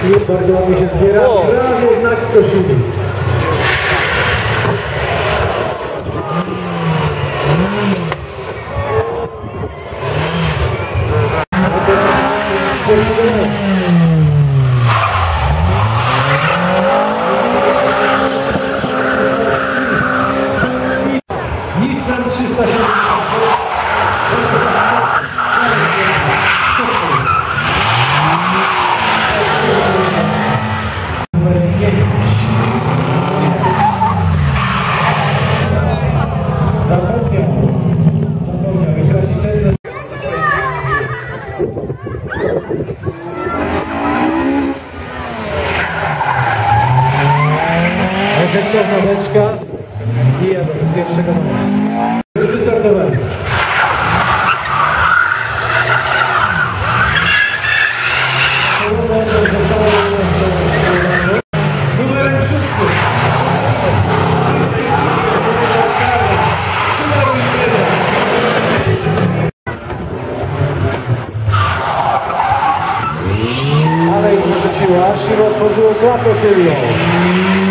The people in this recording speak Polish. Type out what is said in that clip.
Bardzo ładnie się zbiera. Prawie znak skosili. Nissan 370. Efektowna beczka i jadę do pierwszego numeru. Już wystartowali. Z numerem 6. Ale ich wyrzuciła, Shiro otworzyło klapę tylną.